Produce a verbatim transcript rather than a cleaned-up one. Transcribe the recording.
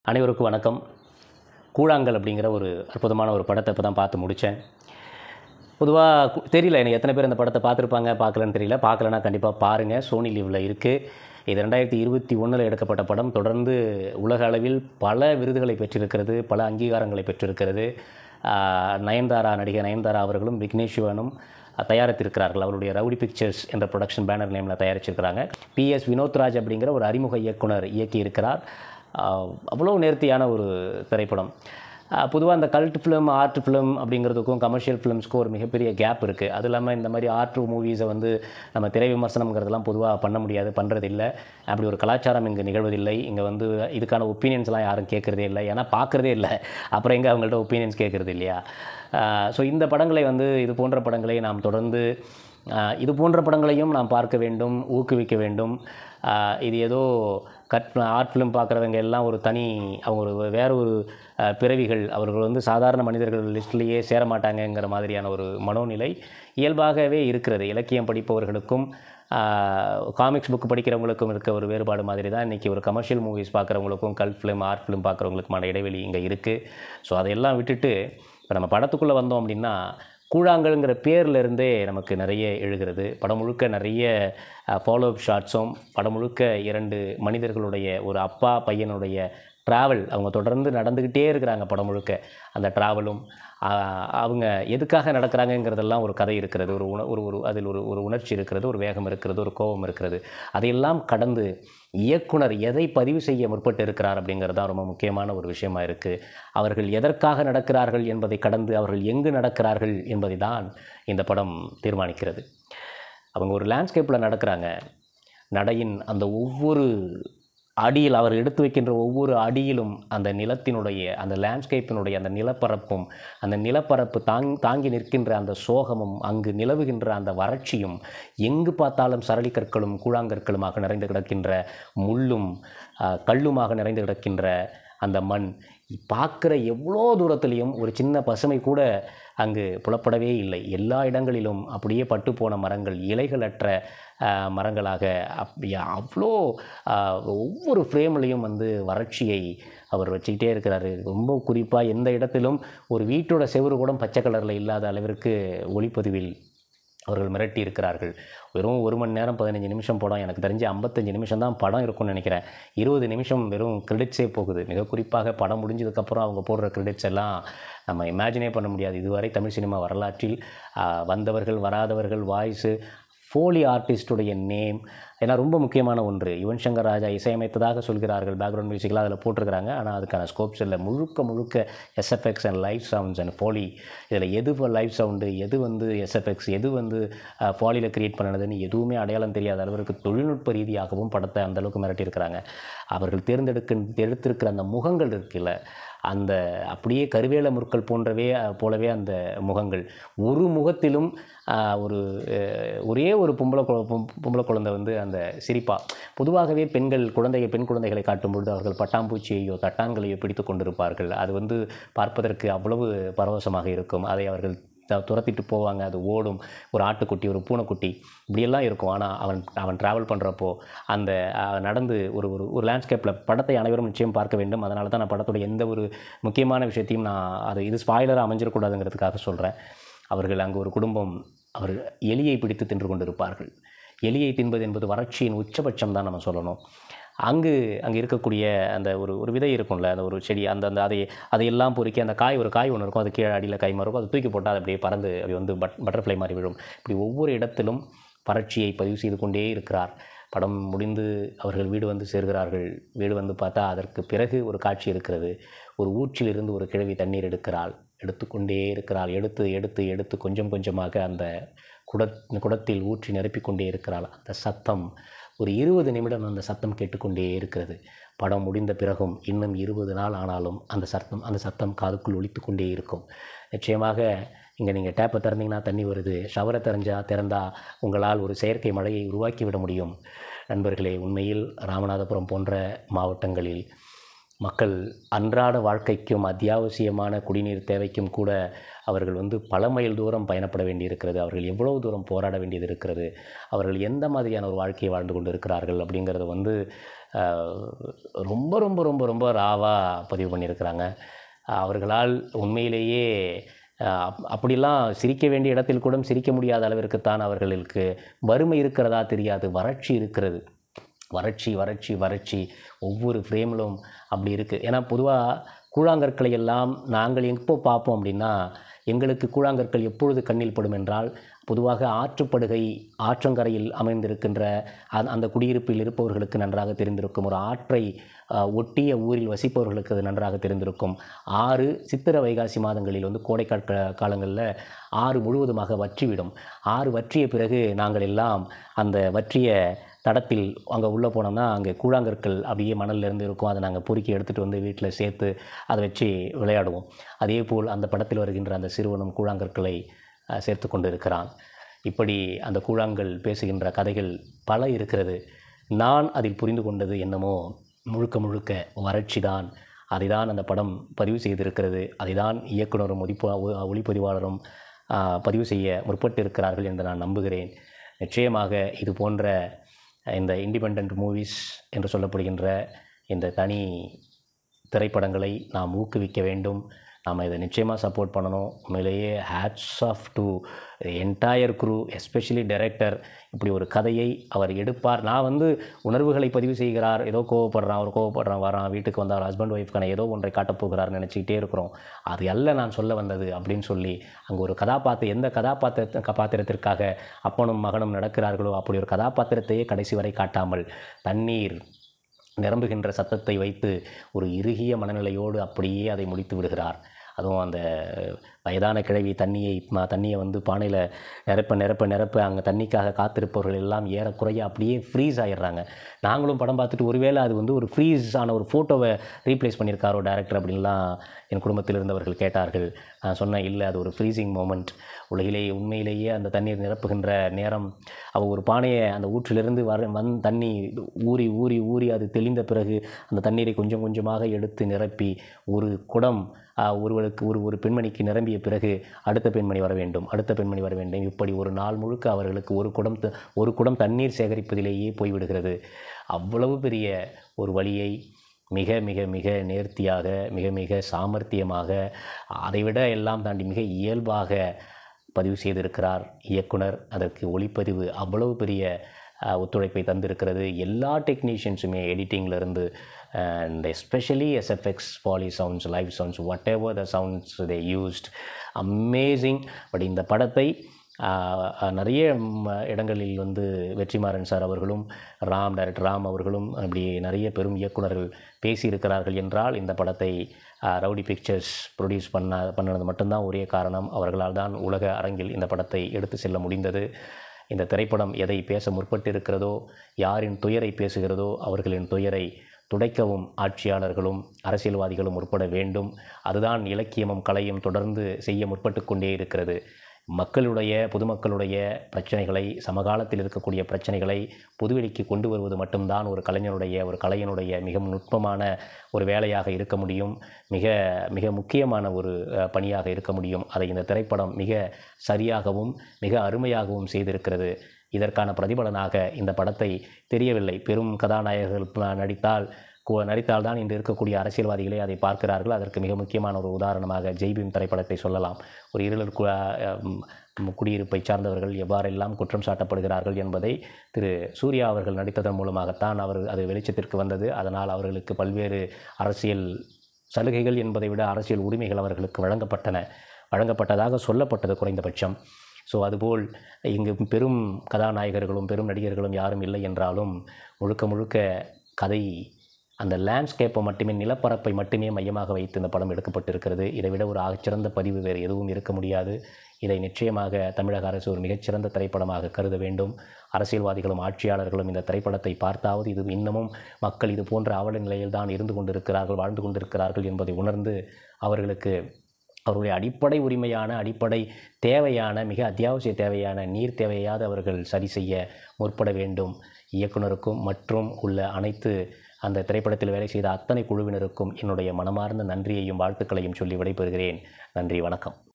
அனைவருக்கும் வணக்கம். கூழாங்கல் அப்படிங்கிற ஒரு அற்புதமான ஒரு படத்தை இப்போ தான் பார்த்து முடித்தேன். பொதுவாக தெரியல எனக்கு எத்தனை பேர் அந்த படத்தை பார்த்துருப்பாங்க பார்க்கலன்னு தெரியல. பார்க்கலன்னா கண்டிப்பாக பாருங்கள். சோனி லிவ்வில் இருக்குது. இது ரெண்டாயிரத்தி இருபத்தி ஒன்றில் எடுக்கப்பட்ட படம். தொடர்ந்து உலக அளவில் பல விருதுகளை பெற்றிருக்கிறது, பல அங்கீகாரங்களை பெற்றிருக்கிறது. நயன்தாரா நடிகை நயன்தாரா அவர்களும் விக்னேஷ் சிவனும் தயாரித்திருக்கிறார்கள். அவருடைய ரவுடி பிக்சர்ஸ் என்ற ப்ரொடக்ஷன் பேனர் நேமில் தயாரிச்சிருக்கிறாங்க. பி எஸ் வினோத்ராஜ் அப்படிங்கிற ஒரு அறிமுக இயக்குனர் இயக்கியிருக்கிறார். அவ்வளோ நேர்த்தியான ஒரு திரைப்படம். பொதுவாக இந்த கல்ட் ஃபிலிம், ஆர்ட் ஃபிலிம் அப்படிங்கிறதுக்கும் கமர்ஷியல் ஃபிலிம்ஸ்க்கும் ஒரு மிகப்பெரிய கேப் இருக்குது. அது இல்லாமல் இந்த மாதிரி ஆர்ட் மூவிஸை வந்து நம்ம திரை விமர்சனங்கிறதெல்லாம் பொதுவாக பண்ண முடியாது, பண்ணுறதில்லை. அப்படி ஒரு கலாச்சாரம் இங்கே நிகழ்வதில்லை. இங்கே வந்து இதுக்கான ஒப்பீனியன்ஸ்லாம் யாரும் கேட்குறதே இல்லை, ஏன்னா பார்க்குறதே இல்லை. அப்புறம் எங்கே அவங்கள்ட்ட ஒப்பீனியன்ஸ் கேட்குறது இல்லையா? ஸோ இந்த படங்களை வந்து இது போன்ற படங்களை நாம் தொடர்ந்து இது போன்ற படங்களையும் நாம் பார்க்க வேண்டும், ஊக்குவிக்க வேண்டும். இது ஏதோ கட் ஆர்ட் ஃபிலிம் பார்க்குறவங்க எல்லாம் ஒரு தனி அவங்க ஒரு வேறு ஒரு பிறவிகள், அவர்கள் வந்து சாதாரண மனிதர்கள் லிஸ்ட்லேயே சேர மாட்டாங்கங்கிற மாதிரியான ஒரு மனோநிலை இயல்பாகவே இருக்கிறது. இலக்கியம் படிப்பவர்களுக்கும் காமிக்ஸ் புக் படிக்கிறவங்களுக்கும் இருக்க ஒரு வேறுபாடு மாதிரி தான் இன்றைக்கி ஒரு கமர்ஷியல் மூவிஸ் பார்க்குறவங்களுக்கும் கல்ட் ஃபிலிம், ஆர்ட் ஃபிலிம் பார்க்குறவங்களுக்குமான இடைவெளி இங்கே இருக்குது. ஸோ அதையெல்லாம் விட்டுட்டு இப்போ நம்ம படத்துக்குள்ளே வந்தோம் அப்படின்னா, கூழாங்கல்ங்கிற பேர்லேருந்தே நமக்கு நிறைய எழுகிறது. படம் முழுக்க நிறைய ஃபாலோ அப் ஷாட்ஸும், படம் முழுக்க இரண்டு மனிதர்களுடைய ஒரு அப்பா பையனுடைய ட்ராவல், அவங்க தொடர்ந்து நடந்துக்கிட்டே இருக்கிறாங்க படம் முழுக்க. அந்த ட்ராவலும் அவங்க எதுக்காக நடக்கிறாங்கங்கிறதெல்லாம் ஒரு கதை இருக்கிறது, ஒரு உண ஒரு ஒரு அதில் ஒரு ஒரு உணர்ச்சி இருக்கிறது, ஒரு வேகம் இருக்கிறது, ஒரு கோபம் இருக்கிறது. அதையெல்லாம் கடந்து இயக்குனர் எதை பதிவு செய்ய முற்பட்டு இருக்கிறார் அப்படிங்கிறது தான் ரொம்ப முக்கியமான ஒரு விஷயமா இருக்குது. அவர்கள் எதற்காக நடக்கிறார்கள் என்பதை கடந்து அவர்கள் எங்கு நடக்கிறார்கள் என்பதை தான் இந்த படம் தீர்மானிக்கிறது. அவங்க ஒரு லேண்ட்ஸ்கேப்பில் நடக்கிறாங்க. நடையின் அந்த ஒவ்வொரு அடியில், அவர் எடுத்து வைக்கின்ற ஒவ்வொரு அடியிலும் அந்த நிலத்தினுடைய, அந்த லேண்ட்ஸ்கேப்பினுடைய அந்த நிலப்பரப்பும், அந்த நிலப்பரப்பு தாங் தாங்கி நிற்கின்ற அந்த சோகமும், அங்கு நிலவுகின்ற அந்த வறட்சியும், எங்கு பார்த்தாலும் சரளி கற்களும் கூழாங்கற்களுமாக நிறைந்து கிடக்கின்ற முள்ளும் கல்லுமாக நிறைந்து கிடக்கின்ற அந்த மண், பார்க்குற எவ்வளோ தூரத்துலேயும் ஒரு சின்ன பசுமை கூட அங்கு புலப்படவே இல்லை. எல்லா இடங்களிலும் அப்படியே பட்டு போன மரங்கள், இலைகளற்ற மரங்களாக அப்படியே அவ்வளோ ஒவ்வொரு ஃப்ரேம்லேயும் வந்து வறட்சியை அவர் வச்சுக்கிட்டே இருக்கிறாரு. ரொம்ப குறிப்பாக எந்த இடத்திலும் ஒரு வீட்டோட செவுறு கூட பச்சை கலரில் இல்லாத அளவிற்கு ஒளிப்பதிவில் அவர்கள் மிரட்டி இருக்கிறார்கள். வெறும் ஒரு மணி நேரம் பதினஞ்சு நிமிஷம் படம். எனக்கு தெரிஞ்சு ஐம்பத்தஞ்சு நிமிஷம் தான் படம் இருக்கும்னு நினைக்கிறேன். இருபது நிமிஷம் வெறும் கிரெடிட்ஸே போகுது. மிக குறிப்பாக படம் முடிஞ்சதுக்கப்புறம் அவங்க போடுற கிரெடிட்ஸ் எல்லாம் நம்ம இமேஜினே பண்ண முடியாது. இதுவரை தமிழ் சினிமா வரலாற்றில் வந்தவர்கள் வராதவர்கள், வாய்ஸு, ஃபோலி ஆர்டிஸ்டுடைய நேம், ஏன்னா ரொம்ப முக்கியமான ஒன்று. யுவன் சங்கர் ராஜா இசையமைத்ததாக சொல்கிறார்கள், பேக்ரவுண்ட் மியூசிக்கெலாம் அதில் போட்டிருக்கிறாங்க. ஆனால் அதுக்கான ஸ்கோப்ஸ் இல்லை. முழுக்க முழுக்க SFX and live sounds and foley. இதில் எது லைவ் சவுண்டு, எது வந்து எஸ்எஃப்எக்ஸ், எது வந்து ஃபாலியில் க்ரியேட் பண்ணதுன்னு எதுவுமே அடையாளம் தெரியாத அளவிற்கு தொழில்நுட்ப ரீதியாகவும் படத்தை அந்தளவுக்கு மிரட்டியிருக்கிறாங்க. அவர்கள் தேர்ந்தெடுக்க எடுத்திருக்கிற அந்த முகங்கள் இருக்குல்ல, அந்த அப்படியே கருவேல முற்கள் போன்றவே போலவே அந்த முகங்கள். ஒரு முகத்திலும் ஒரு ஒரே ஒரு பொம்பளை பொம்பளை குழந்தை வந்து அந்த சிரிப்பா. பொதுவாகவே பெண்கள் குழந்தைகள் பெண் குழந்தைகளை காட்டும் பொழுது அவர்கள் பட்டாம்பூச்சியையோ தட்டான்களையோ பிடித்து கொண்டிருப்பார்கள். அது வந்து பார்ப்பதற்கு அவ்வளவு பரவசமாக இருக்கும். அதை அவர்கள் துரத்திட்டு போவாங்க, அது ஓடும். ஒரு ஆட்டுக்குட்டி, ஒரு பூனைக்குட்டி, இப்படியெல்லாம் இருக்கும். ஆனால் அவன் அவன் ட்ராவல் பண்ணுறப்போ அந்த நடந்து ஒரு ஒரு ஒரு லேண்ட்ஸ்கேப்பில் படத்தை அனைவரும் நிச்சயம் பார்க்க வேண்டும். அதனால தான் நான் படத்துடைய எந்த ஒரு முக்கியமான விஷயத்தையும் நான் அது இது ஸ்பாய்லராக அமைஞ்சிடக்கூடாதுங்கிறதுக்காக சொல்கிறேன். அவர்கள் அங்கே ஒரு குடும்பம், அவர் எலியை பிடித்து தின்று கொண்டிருப்பார்கள். எலியை தின்பது என்பது வறட்சியின் உச்சபட்சம் தான் நம்ம சொல்லணும். அங்கு அங்கே இருக்கக்கூடிய அந்த ஒரு ஒரு விதை இருக்கும்ல, அந்த ஒரு செடி, அந்த அந்த அதை அதையெல்லாம் பொறுக்கி அந்த காய், ஒரு காய் ஒன்று இருக்கும், அது கீழே அடியில் கை மாதிரி இருக்கும், அதை தூக்கி போட்டால் அது அப்படியே பறந்து அப்படி வந்து பட் பட்டர்ஃப்ளை மாதிரி விழும். இப்படி ஒவ்வொரு இடத்திலும் வறட்சியை பதிவு செய்து கொண்டே இருக்கிறார். படம் முடிந்து அவர்கள் வீடு வந்து சேர்கிறார்கள். வீடு வந்து பார்த்தா அதற்கு பிறகு ஒரு காட்சி இருக்கிறது. ஒரு ஊற்றிலிருந்து ஒரு கிழவி தண்ணீர் எடுக்கிறாள், எடுத்துக்கொண்டே இருக்கிறாள். எடுத்து எடுத்து எடுத்து கொஞ்சம் கொஞ்சமாக அந்த குட குடத்தில் ஊற்றி நிரப்பிக்கொண்டே இருக்கிறாள். அந்த சத்தம் ஒரு இருபது நிமிடம் அந்த சத்தம் கேட்டுக்கொண்டே இருக்கிறது. படம் முடிந்த பிறகும் இன்னும் இருபது நாள் ஆனாலும் அந்த சத்தம் அந்த சத்தம் காதுக்குள் ஒலித்து கொண்டே இருக்கும். நிச்சயமாக இங்கே நீங்கள் டேப்பை திறந்தீங்கன்னா தண்ணி வருது, ஷவரை திறஞ்சா திறந்தா உங்களால் ஒரு செயற்கை மழையை உருவாக்கிவிட முடியும். நண்பர்களே, உண்மையில் ராமநாதபுரம் போன்ற மாவட்டங்களில் மக்கள் அன்றாட வாழ்க்கைக்கும் அத்தியாவசியமான குடிநீர் தேவைக்கும் கூட அவர்கள் வந்து பல மைல் தூரம் பயணப்பட வேண்டியிருக்கிறது, அவர்கள் எவ்வளவு தூரம் போராட வேண்டியது இருக்கிறது, அவர்கள் எந்த மாதிரியான ஒரு வாழ்க்கையை வாழ்ந்து கொண்டு இருக்கிறார்கள் அப்படிங்கிறத வந்து ரொம்ப ரொம்ப ரொம்ப ரொம்ப ராவாக பதிவு பண்ணியிருக்கிறாங்க. அவர்களால் உண்மையிலேயே அப் அப்படிலாம் சிரிக்க வேண்டிய இடத்தில் கூட சிரிக்க முடியாத அளவிற்குத்தான் அவர்களுக்கு வறுமை இருக்கிறதா தெரியாது, வறட்சி இருக்கிறது. வறட்சி வறட்சி வறட்சி ஒவ்வொரு ஃப்ரேமிலும் அப்படி இருக்குது. ஏன்னா பொதுவாக கூழாங்கற்களை எல்லாம் நாங்கள் எப்போ பார்ப்போம் அப்படின்னா, எங்களுக்கு கூழாங்கற்கள் எப்பொழுது கண்ணில் படும் என்றால், பொதுவாக ஆற்றுப்படுகை ஆற்றங்கரையில் அமைந்திருக்கின்ற அந் அந்த குடியிருப்பில் இருப்பவர்களுக்கு நன்றாக தெரிந்திருக்கும். ஒரு ஆற்றை ஒட்டிய ஊரில் வசிப்பவர்களுக்கு அது நன்றாக தெரிந்திருக்கும். ஆறு சித்திரை வைகாசி மாதங்களில் வந்து கோடை காலங்களில் ஆறு முழுவதுமாக வற்றிவிடும். ஆறு வற்றிய பிறகு நாங்கள் எல்லாம் அந்த வற்றிய தடத்தில் அங்கே உள்ளே போனோம்னா அங்கே கூழாங்கற்கள் அப்படியே மணல்லேருந்து இருக்கும். அதை நாங்கள் பொறுக்கி எடுத்துகிட்டு வந்து வீட்டில் சேர்த்து அதை வச்சு விளையாடுவோம். அதே போல் அந்த படத்தில் வருகின்ற அந்த சிறுவனும் கூழாங்கற்களை சேர்த்து கொண்டு இருக்கிறான். இப்படி அந்த கூழாங்கல் பேசுகின்ற கதைகள் பல இருக்கிறது. நான் அதில் புரிந்து கொண்டது என்னமோ முழுக்க முழுக்க வறட்சி தான். அதை தான் அந்த படம் பதிவு செய்திருக்கிறது. அதை தான் இயக்குனரும் ஒளிப்ப ஒளிப்பதிவாளரும் பதிவு செய்ய முற்பட்டு இருக்கிறார்கள் என்று நான் நம்புகிறேன். நிச்சயமாக இது போன்ற இந்த இண்டிபெண்டன்ட் மூவிஸ் என்று சொல்லப்படுகின்ற இந்த தனி திரைப்படங்களை நாம் ஊக்குவிக்க வேண்டும். நாம் இதை நிச்சயமாக சப்போர்ட் பண்ணணும். உண்மையிலேயே hats off to entire crew, especially director. இப்படி ஒரு கதையை அவர் எடுப்பார். நான் வந்து உணர்வுகளை பதிவு செய்கிறார், ஏதோ கோவப்படுறான், அவர் கோவப்படுறான், வரான், வீட்டுக்கு வந்தால் ஹஸ்பண்ட் ஒய்ஃப்கான ஏதோ ஒன்றை காட்டப்போகிறார் நினச்சிக்கிட்டே இருக்கிறோம். அது அல்ல நான் சொல்ல வந்தது அப்படின்னு சொல்லி அங்கே ஒரு கதாபாத்திரம், எந்த கதாபாத்திர பாத்திரத்திற்காக அப்பனும் மகனும் நடக்கிறார்களோ அப்படி ஒரு கதாபாத்திரத்தையே கடைசி வரை காட்டாமல் தண்ணீர் நிரம்புகின்ற சத்தத்தை வைத்து ஒரு இறுகிய மனநிலையோடு அப்படியே அதை முடித்து விடுகிறார். அதுவும் அந்த வயதான கிழவி தண்ணியை தண்ணியை வந்து பானையில் நிரப்ப நிரப்ப நிரப்ப அங்கே தண்ணிக்காக காத்திருப்பவர்கள் எல்லாம் ஏறக்குறைய அப்படியே ஃப்ரீஸ் ஆகிடுறாங்க. நாங்களும் படம் பார்த்துட்டு ஒருவேளை அது வந்து ஒரு ஃப்ரீஸ் ஆன ஒரு ஃபோட்டோவை ரீப்ளேஸ் பண்ணியிருக்காரோ டேரக்டர் அப்படின்லாம் என் குடும்பத்தில் இருந்தவர்கள் கேட்டார்கள். நான் சொன்னேன், இல்லை, அது ஒரு ஃப்ரீசிங் மோமெண்ட். உலகிலேயே உண்மையிலேயே அந்த தண்ணீர் நிரப்புகின்ற நேரம், அவள் ஒரு பானையை அந்த ஊற்றிலிருந்து வர வந் தண்ணி ஊறி ஊறி ஊறி அது தெளிந்த பிறகு அந்த தண்ணீரை கொஞ்சம் கொஞ்சமாக எடுத்து நிரப்பி ஒரு குடம் ஒருவருக்கு ஒரு ஒரு பெண்மணிக்கு நிரம்பிய பிறகு அடுத்த பெண்மணி வர வேண்டும், அடுத்த பெண்மணி வர வேண்டும். இப்படி ஒரு நாள் முழுக்க அவர்களுக்கு ஒரு குடம் ஒரு குடம் தண்ணீர் சேகரிப்பதிலேயே போய்விடுகிறது. அவ்வளவு பெரிய ஒரு வழியை மிக மிக மிக நேர்த்தியாக, மிக மிக சாமர்த்தியமாக, அதைவிட எல்லாம் தாண்டி மிக இயல்பாக பதிவு செய்திருக்கிறார் இயக்குனர். அதற்கு ஒளிப்பதிவு அவ்வளவு பெரிய ஒத்துழைப்பை தந்திருக்கிறது. எல்லா டெக்னீஷியன்ஸுமே எடிட்டிங்கிலிருந்து and especially S F X, poly sounds, live sounds, whatever the sounds they used, amazing. But இந்த படத்தை நிறைய இடங்களில் வந்து வெற்றிமாறன் சார் அவர்களும் ராம் டைரக்டர் ராம் அவர்களும் அப்படி நிறைய பெரும் இயக்குனர்கள் பேசியிருக்கிறார்கள் என்றால் இந்த படத்தை ரவுடி பிக்சர்ஸ் ப்ரொடியூஸ் பண்ண பண்ணது மட்டும்தான் ஒரே காரணம். அவர்களால் தான் உலக அரங்கில் இந்த படத்தை எடுத்து செல்ல முடிந்தது. இந்த திரைப்படம் எதை பேச முற்பட்டு இருக்கிறதோ, யாரின் துயரை பேசுகிறதோ அவர்களின் துயரை துடைக்கவும் ஆட்சியாளர்களும் அரசியல்வாதிகளும் முற்பட வேண்டும். அதுதான் இலக்கியமும் கலையும் தொடர்ந்து செய்ய முற்பட்டு கொண்டே இருக்கிறது. மக்களுடைய பொதுமக்களுடைய பிரச்சனைகளை, சமகாலத்தில் இருக்கக்கூடிய பிரச்சனைகளை பொதுவெளிக்கு கொண்டு வருவது மட்டும்தான் ஒரு கலைஞனுடைய ஒரு கலைஞனுடைய மிக நுட்பமான ஒரு வேலையாக இருக்க முடியும். மிக மிக முக்கியமான ஒரு பணியாக இருக்க முடியும். அதை இந்த திரைப்படம் மிக சரியாகவும் மிக அருமையாகவும் செய்திருக்கிறது. இதற்கான பிரதிபலனாக இந்த படத்தை தெரியவில்லை, பெரும் கதாநாயகர்கள் நடித்தால் நடித்தால்தான் இன்று இருக்கக்கூடிய அரசியல்வாதிகளே அதை பார்க்கிறார்கள். அதற்கு மிக முக்கியமான ஒரு உதாரணமாக ஜெய்பீம் திரைப்படத்தை சொல்லலாம். ஒரு இருளர் குடியிருப்பை சார்ந்தவர்கள் எவ்வாறெல்லாம் குற்றம் சாட்டப்படுகிறார்கள் என்பதை திரு சூர்யா அவர்கள் நடித்ததன் மூலமாகத்தான் அவர் அது வெளிச்சத்திற்கு வந்தது. அதனால் அவர்களுக்கு பல்வேறு அரசியல் சலுகைகள் என்பதை விட அரசியல் உரிமைகள் அவர்களுக்கு வழங்கப்பட்டன வழங்கப்பட்டதாக சொல்லப்பட்டது குறைந்தபட்சம். ஸோ அதுபோல் இங்கு பெரும் கதாநாயகர்களும் பெரும் நடிகர்களும் யாரும் இல்லை என்றாலும் முழுக்க முழுக்க கதை அந்த லேண்ட்ஸ்கேப்பை மட்டுமே, நிலப்பரப்பை மட்டுமே மையமாக வைத்து இந்த படம் எடுக்கப்பட்டிருக்கிறது. இதை விட ஒரு ஆகச்சிறந்த பதிவு வேறு எதுவும் இருக்க முடியாது. இதை நிச்சயமாக தமிழக அரசு ஒரு மிகச்சிறந்த திரைப்படமாக கருத வேண்டும். அரசியல்வாதிகளும் ஆட்சியாளர்களும் இந்த திரைப்படத்தை பார்த்தாவது இது இன்னமும் மக்கள் இது போன்ற அவல நிலையில்தான் இருந்து கொண்டிருக்கிறார்கள், வாழ்ந்து கொண்டிருக்கிறார்கள் என்பதை உணர்ந்து அவர்களுக்கு அவருடைய அடிப்படை உரிமையான, அடிப்படை தேவையான, மிக அத்தியாவசிய தேவையான நீர் தேவையாவது அவர்கள் சரி செய்ய முற்பட வேண்டும். இயக்குனருக்கும் மற்றும் உள்ள அனைத்து அந்த திரைப்படத்தில் வேலை செய்த அத்தனை குழுவினருக்கும் என்னுடைய மனமார்ந்த நன்றியையும் வாழ்த்துக்களையும் சொல்லி விடைபெறுகிறேன். நன்றி, வணக்கம்.